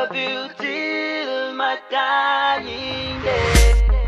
love you till my dying day.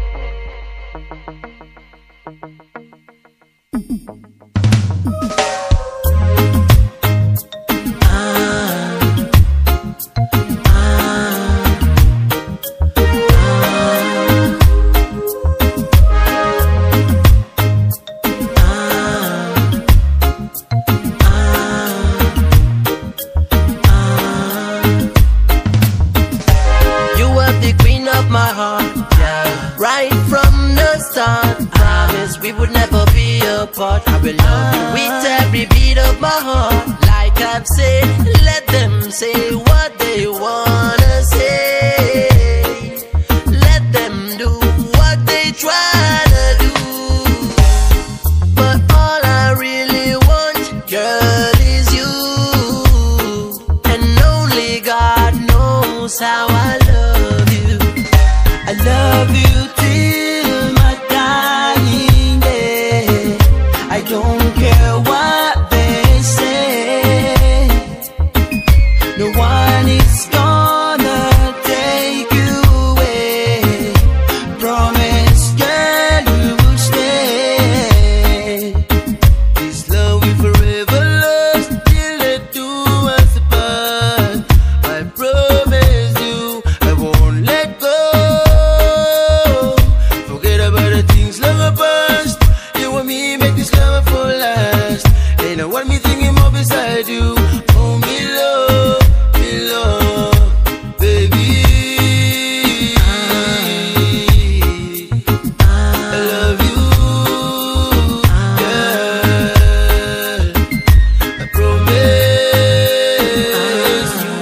We would never be apart. I will love you with every beat of my heart. Like I've said, let them say what they wanna say. Let them do what they try to do. But all I really want, girl, is you. And only God knows how I love you. I love you till my dying. I don't care what they say. No one is gonna take you away. Promise, girl, you will stay. This love will forever last till they do us apart. I promise you, I won't let go. Forget about the things long past. You and me make this love for last. Ain't no one me thinking more beside you. Oh, me love, baby. I love you, girl. I promise you,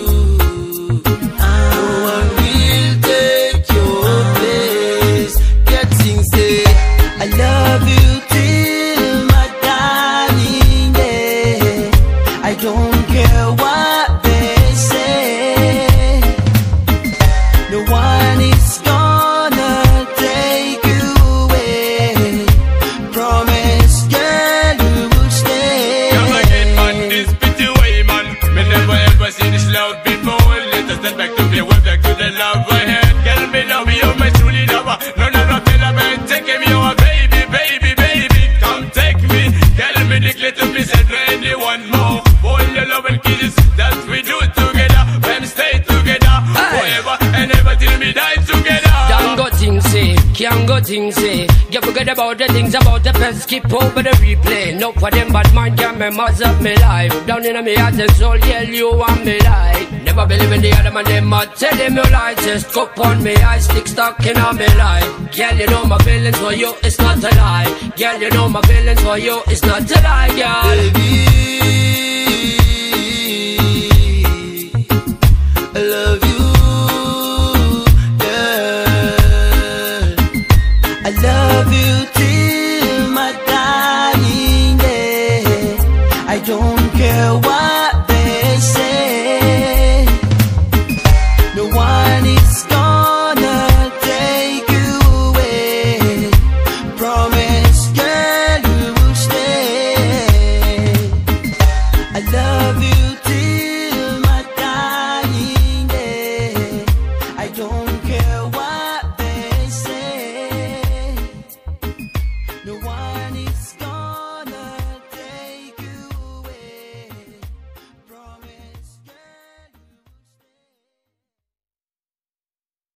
no one will take your place. Get things said. I love you till my dying day. I don't care what they say. No one is gonna take you away. Promise, girl, you will stay. Come again, man, this pretty way, man. Me never ever see this love before. Let us stand back to be way back to the love we had. Girl, me love you, my truly lover. No, no, no, feel about taking me over, baby, baby, baby. Come take me. Girl, me declare to be said for anyone more. For your love and kisses that we do together. When stay together forever and ever till we die together. Don't go things say, can't go things say. You forget about the things about the past, skip over the replay. No for them bad mind can members of me life. Down in me heart and soul, yeah, you want me like. Never believe in the other man, them a tell them your lies. Just cup on me, I stick stuck in on me life. Girl, you know my feelings for you, it's not a lie. Girl, you know my feelings for you, it's not a lie, girl. Baby,